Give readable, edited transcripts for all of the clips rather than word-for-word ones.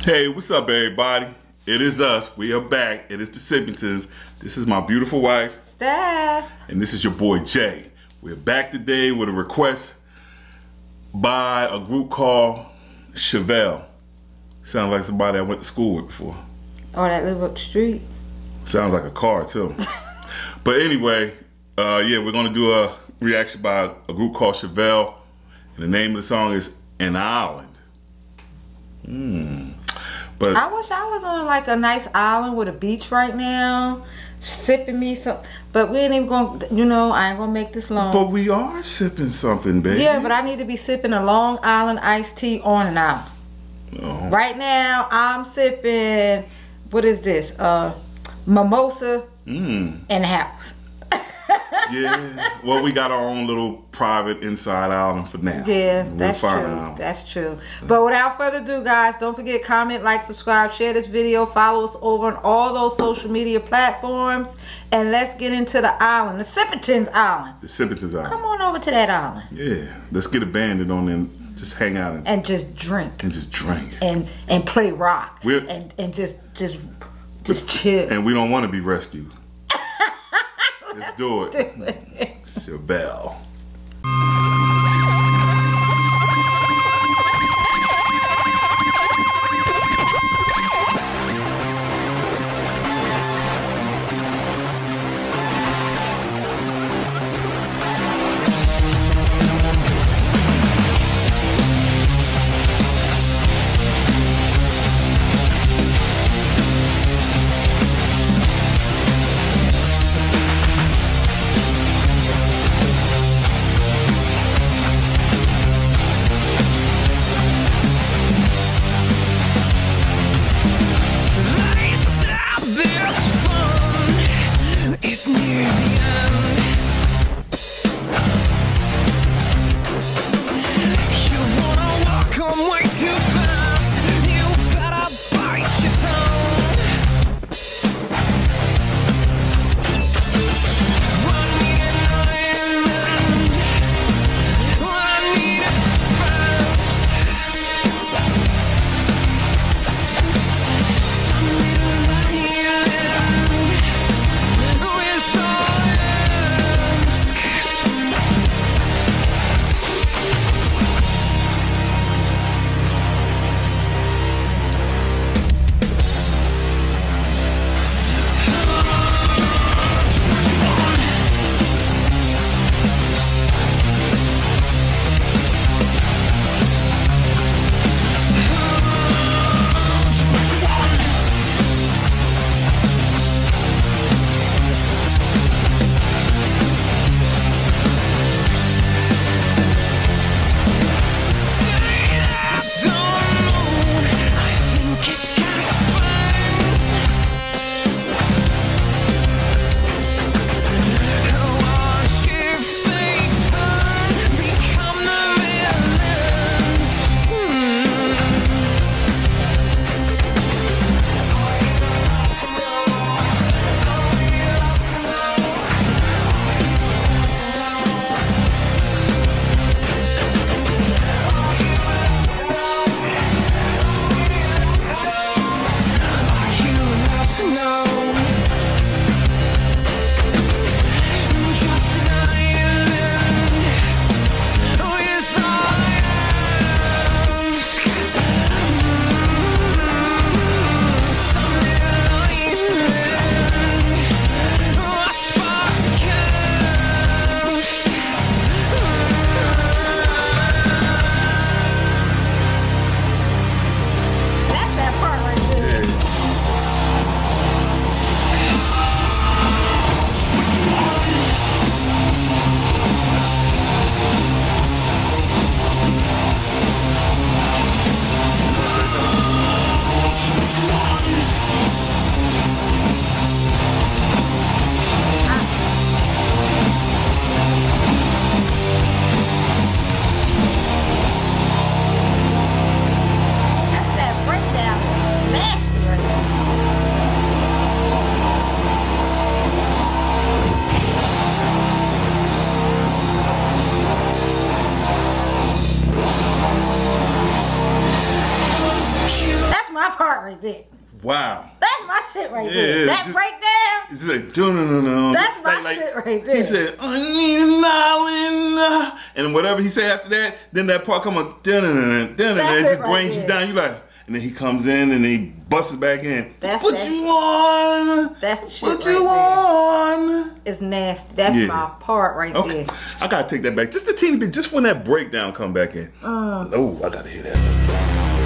Hey, what's up, everybody? It is us. We are back. It is the Sippingtons. This is my beautiful wife, Steph. and this is your boy, Jay. We're back today with a request by a group called Chevelle. Sounds like somebody I went to school with before. Oh, that live up the street. Sounds like a car, too. But anyway, yeah, we're going to do a reaction by a group called Chevelle. And the name of the song is An Island. But I wish I was on like a nice island with a beach right now, sipping me some. But we ain't even gonna, you know, I ain't gonna make this long. But we are sipping something, baby. Yeah, but I need to be sipping a Long Island iced tea on an island. Oh. Right now, I'm sipping, what is this? Mimosa in the house. Yeah, well, we got our own little private inside island for now. Yeah, We'll that's find true. out. That's true. But without further ado, guys, don't forget, comment, like, subscribe, share this video, follow us over on all those social media platforms, and let's get into the island, the Sippingtons Island. The Sippingtons Island. Come on over to that island. Yeah, let's get abandoned on and just hang out and just drink. and just drink. And play rock. We're- And just chill. And we don't want to be rescued. Let's do it. Chevelle. part right there. Wow. That's my shit right there. That breakdown. It's like, no. That's my shit right there. He said, I need an island. And whatever he said after that, then that part come on, it just brings you down. You like, and then he comes in and he busts back in. What you want? That's the shit What you want? It's nasty. That's my part right there. I gotta take that back. Just a teeny bit, just when that breakdown come back in. Oh, I gotta hear that.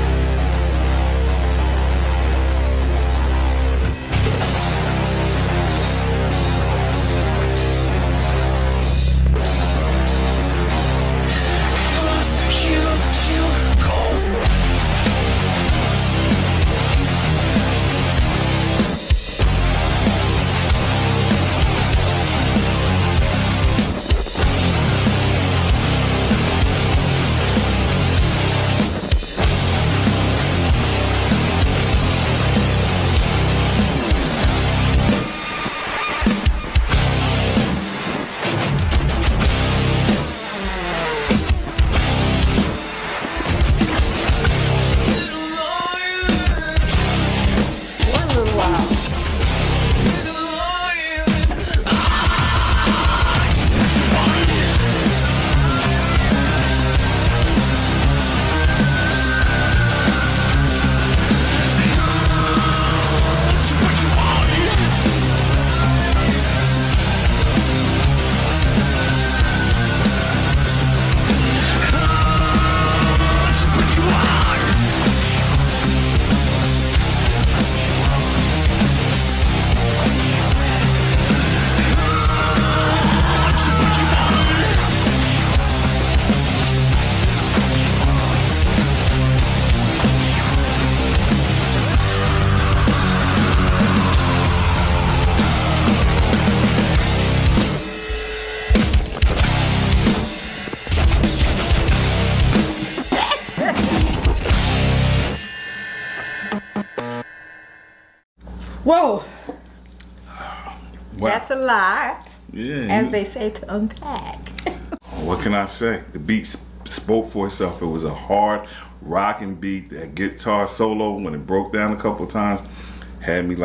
Whoa. Wow. That's a lot. Yeah. As they say, to unpack. What can I say? The beat spoke for itself. It was a hard rocking beat. That guitar solo, when it broke down a couple of times, had me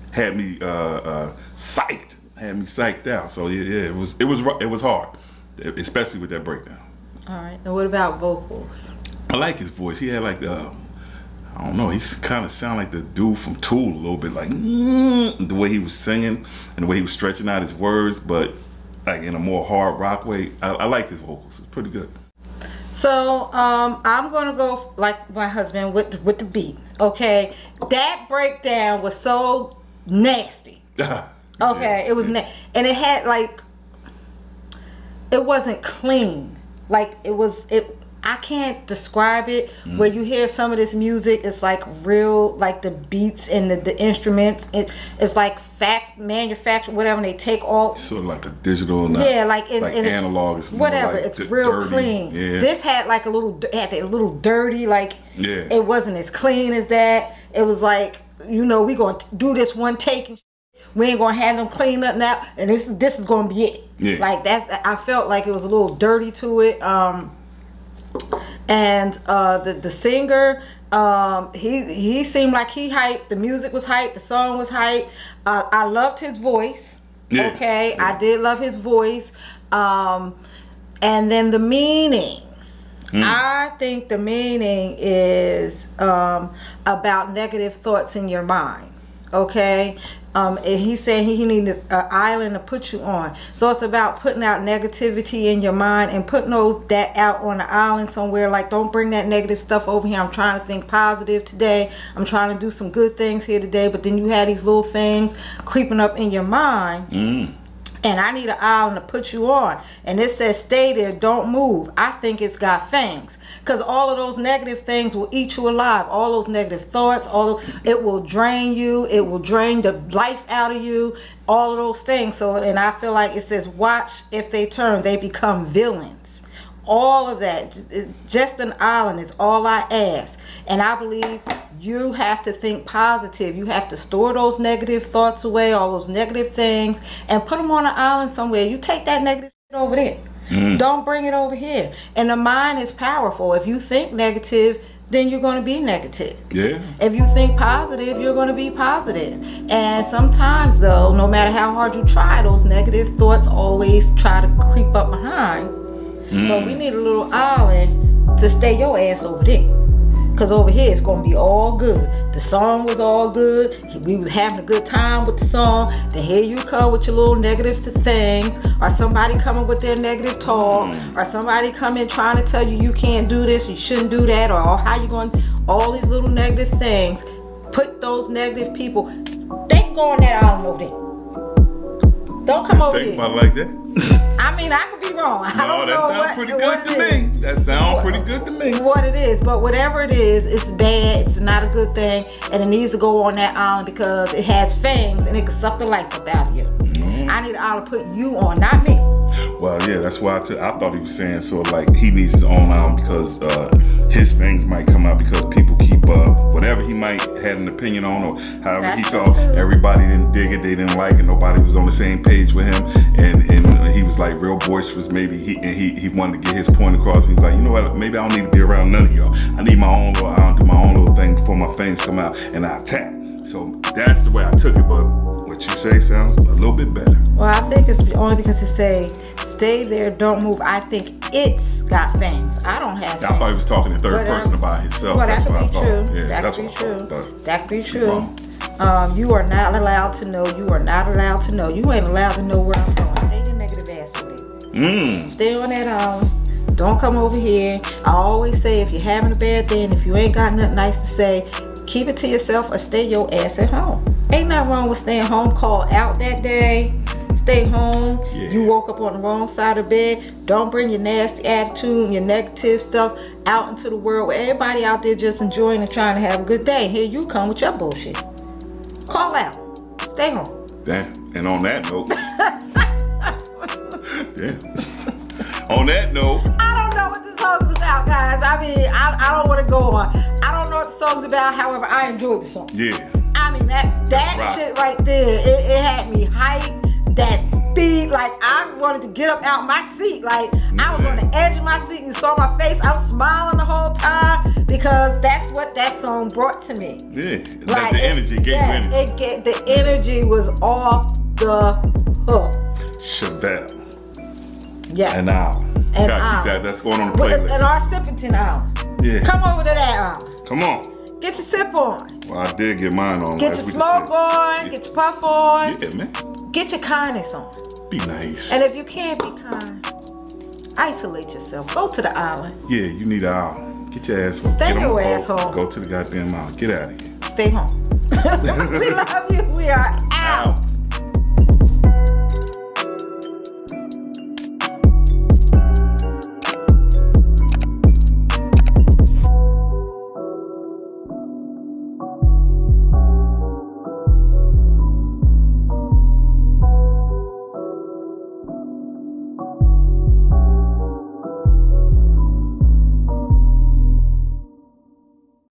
psyched out. So yeah, it was hard, especially with that breakdown. All right. And what about vocals? I like his voice. He had like I don't know, he kind of sounded like the dude from Tool a little bit, like the way he was singing and the way he was stretching out his words, but like in a more hard rock way. I like his vocals. It's pretty good. So I'm gonna go like my husband with the beat. Okay, that breakdown was so nasty. Okay, it was and it had like, it wasn't clean. Like I can't describe it. Where you hear some of this music, it's like real, like the beats and the instruments. It's like manufactured, whatever. And they take all sort of like a digital, like analog. It's whatever. Like it's real dirty. clean. Yeah. This had like a little dirty. Like it wasn't as clean as that. It was like, we gonna do this one take. And we ain't gonna have them clean up now. And this is gonna be it. Yeah. Like I felt like it was a little dirty to it. And the singer, he seemed like he hyped. The music was hyped. The song was hyped. I loved his voice. Yeah. Okay, yeah. I did love his voice. And then the meaning. I think the meaning is about negative thoughts in your mind. Okay. And he said he needs an island to put you on. So it's about putting out negativity in your mind and putting that out on the island somewhere. Like, don't bring that negative stuff over here. I'm trying to think positive today. I'm trying to do some good things here today. But then you had these little things creeping up in your mind. And I need an island to put you on. And it says, stay there, don't move. I think it's got fangs. Because all of those negative things will eat you alive. All those negative thoughts, it will drain you. It will drain the life out of you. All of those things. So, and I feel like it says, watch if they turn, they become villains. All of that, just an island is all I ask. And I believe you have to think positive. You have to store those negative thoughts away, all those negative things, and put them on an island somewhere. You take that negative shit over there. Don't bring it over here. And the mind is powerful. If you think negative, then you're going to be negative. Yeah. If you think positive, you're going to be positive. And sometimes, though, no matter how hard you try, those negative thoughts always try to creep up behind. But we need a little island to stay your ass over there. Because over here, it's going to be all good. The song was all good. We was having a good time with the song. Then here you come with your little negative things. Or somebody coming with their negative talk. Or somebody coming trying to tell you you can't do this, you shouldn't do that. Or how you going to... All these little negative things. Put those negative people... They go on that island over there. Don't come over here. Think about it like that? I mean, I could be wrong. I don't know that sounds pretty good to me. That sounds pretty good to me. What it is, but whatever it is, it's bad. It's not a good thing, and it needs to go on that island because it has fangs and it can suck the life up out of you. I need an island to put you on, not me. Well, yeah, that's why I thought he was saying sort of like he needs his own island because his fangs might come out because people keep whatever he might had an opinion on or however he felt. Everybody didn't dig it, they didn't like it, nobody was on the same page with him, and he was like real boisterous. Maybe he wanted to get his point across. He's like, you know what? Maybe I don't need to be around none of y'all. I need my own little island, do my own little thing before my fangs come out and I attack. So that's the way I took it, but what you say sounds a little bit better. Well, I think it's only because it say, stay there, don't move. I think it's got fangs. I don't have fangs. I thought he was talking in third person about himself. Well, that that's could be true. Yeah, that that's could be what true. I thought. That could be true. You are not allowed to know. You are not allowed to know. You ain't allowed to know where I'm going. Stay your negative ass over there. Stay on that island. Don't come over here. I always say, if you're having a bad day and if you ain't got nothing nice to say, keep it to yourself or stay your ass at home. Ain't nothing wrong with staying home. Call out that day. Stay home. Yeah. You woke up on the wrong side of bed. Don't bring your nasty attitude and your negative stuff out into the world where everybody out there just enjoying and trying to have a good day. Here you come with your bullshit. Call out. Stay home. Damn. And on that note, on that note, I don't know what the song is about, guys. I mean, I don't want to go on. I don't know what the song's about. However, I enjoyed the song. Yeah. I mean, that shit right there, it had me hyped. That beat, like I wanted to get up out my seat. Like I was on the edge of my seat. You saw my face. I was smiling the whole time because that's what that song brought to me. Yeah. Like the energy gave you energy. The energy was off the hook. Chevelle. Yeah. And now. And that's going on the playlist. And our Sippington Island. Yeah. Come over to that island. Come on. Get your sip on. Well, I did get mine on. Get your smoke on. Get your puff on. Yeah, man. Get your kindness on. Be nice. And if you can't be kind, isolate yourself. Go to the island. Yeah, you need an island. Get your ass home. Stay your ass home. Go to the goddamn island. Get out of here. Stay home. We love you. We are out.